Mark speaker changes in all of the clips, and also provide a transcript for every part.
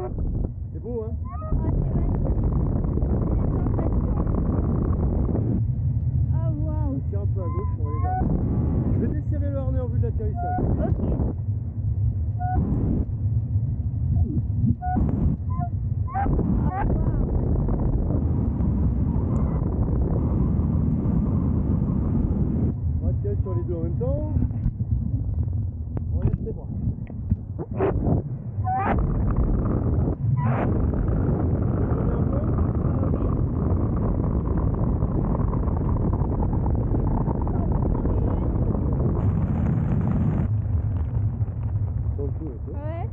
Speaker 1: C'est beau, hein?
Speaker 2: Ah, c'est magnifique. Ah, waouh.
Speaker 1: On tire un peu à gauche, on va les arriver. Je vais desserrer le harnais en vue de l'atterrissage.
Speaker 2: Ok. Ah, waouh.
Speaker 1: On va tirer sur les deux en même temps. On relève ses bras.
Speaker 2: Ouais.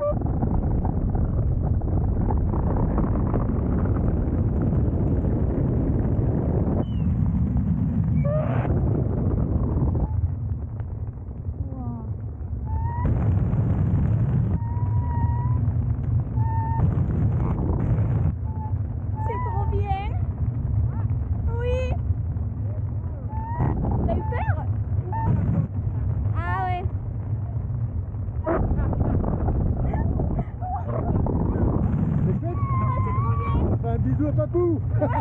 Speaker 2: C'est trop bien. Oui. T'as eu peur? Ah ouais.
Speaker 1: C'est chouette?
Speaker 2: Ah, c'est trop bien.
Speaker 1: On fait un bisou à Papou.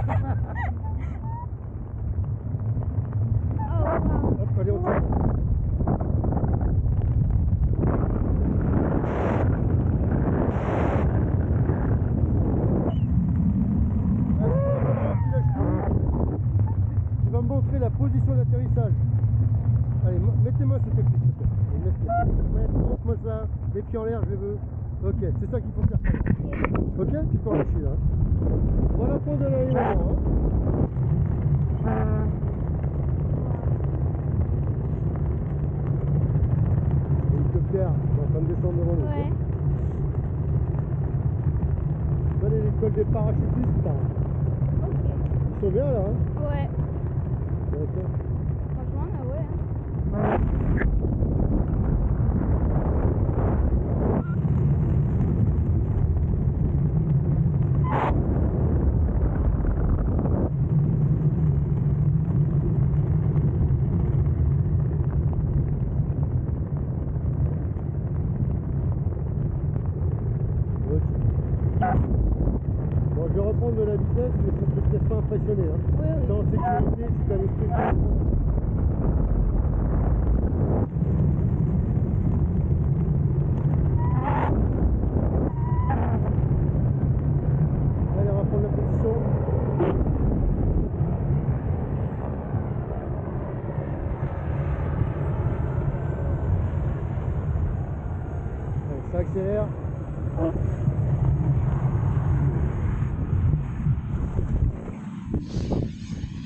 Speaker 2: Oh, wow.
Speaker 1: Hop, allez, on tire. Tu vas me montrer la position d'atterrissage. Allez, mets tes mains sur tes cuisses, s'il te plaît. Ouais, montre-moi ça. Les pieds en l'air, je les veux. Ok, c'est ça qu'il faut faire. Ok, tu peux en lâcher là. Voilà pour de l'aéroport. Hein. L'hélicoptère, on est en train de descendre devant nous.
Speaker 2: Ouais.
Speaker 1: Ça, l'école des parachutistes. Hein.
Speaker 2: Ok.
Speaker 1: Ils sont bien là. Hein.
Speaker 2: Ouais.
Speaker 1: D'accord.
Speaker 2: Franchement, là, ouais. Hein.
Speaker 1: Bon, je vais reprendre de la vitesse, mais ça ne te laisse pas impressionner. Hein.
Speaker 2: Oui, oui.
Speaker 1: T'es en sécurité, tu t'as les trucs. Allez, on va prendre la position. Allez, ça accélère.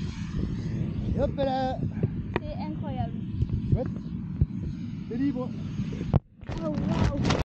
Speaker 1: Et hop là!
Speaker 2: C'est incroyable.
Speaker 1: Hop, t'es libre.